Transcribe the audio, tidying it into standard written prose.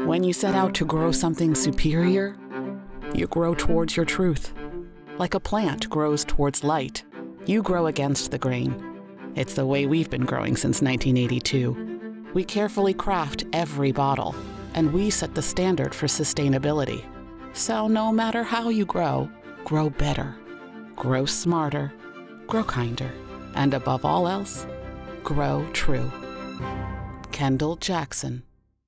When you set out to grow something superior, you grow towards your truth. Like a plant grows towards light, you grow against the grain. It's the way we've been growing since 1982. We carefully craft every bottle, and we set the standard for sustainability. So no matter how you grow better, grow smarter, grow kinder, and above all else, grow true. Kendall-Jackson.